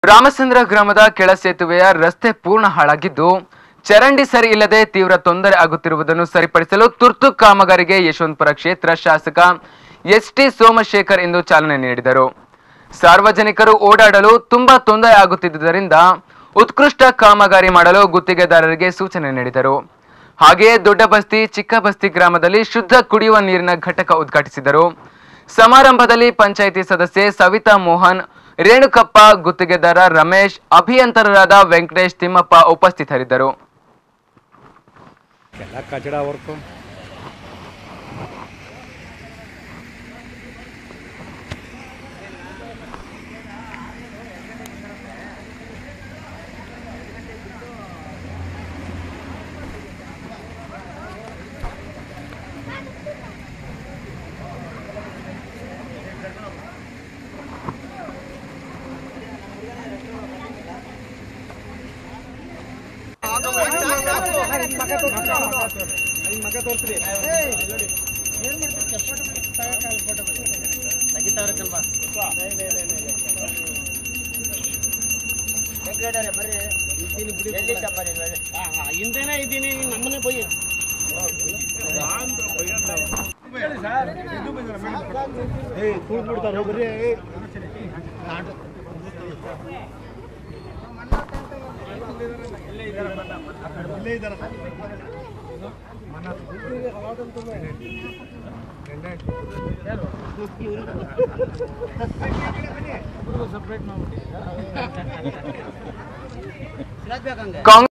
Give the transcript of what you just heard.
ರಾಮಚಂದ್ರ ಗ್ರಾಮದ ಕೆಳ ಸೇತುವೆಯ ರಸ್ತೆ ಪೂರ್ಣ ಹಾಳಾಗಿದ್ದು ಚರಂಡಿ ಸರಿ ಇಲ್ಲದೆ ತೀವ್ರ ತೊಂದರೆ ಆಗುತ್ತಿರುವುದನ್ನು ಸರಿಪಡಿಸಲು ತುರ್ತು ಕಾಮಗಾರಿಗೆ ಯಶವಂತಪುರ ಕ್ಷೇತ್ರ ಶಾಸಕ ಎಸ್ಟಿ ಸೋಮಶೇಖರ್ ಇಂದು ಚಾಲನೆ ನೀಡಿದರು. ಸಾರ್ವಜನಿಕರು ಓಡಾಡಲು ತುಂಬಾ ತೊಂದರೆ ಆಗುತ್ತಿದ್ದುದರಿಂದ ಉತ್ಕೃಷ್ಟ ಕಾಮಗಾರಿ ಮಾಡಲು ಗುತ್ತಿಗೆದಾರರಿಗೆ ಸೂಚನೆ ನೀಡಿದರು. ಹಾಗೆಯೇ ದೊಡ್ಡಬಸ್ತಿ ಚಿಕ್ಕಬಸ್ತಿ ಗ್ರಾಮದಲ್ಲಿ ಶುದ್ಧ ಕುಡಿಯುವ ನೀರಿನ ಘಟಕ ಉದ್ಘಾಟಿಸಿದರು. ಸಮಾರಂಭದಲ್ಲಿ ಪಂಚಾಯಿತಿ ಸದಸ್ಯೆ ಸವಿತಾ ಮೋಹನ್, ರೇಣುಕಪ್ಪ, ಗುತ್ತಿಗೆದಾರ ರಮೇಶ್, ಅಭಿಯಂತರರಾದ ವೆಂಕಟೇಶ್, ತಿಮ್ಮಪ್ಪ ಉಪಸ್ಥಿತರಿದ್ದರು. ಹಿಂದೆನೇ ಇದ್ದೀನಿ ನಮ್ಮನೆ ಬೈ ಕಾಂಗ್ರೆಸ್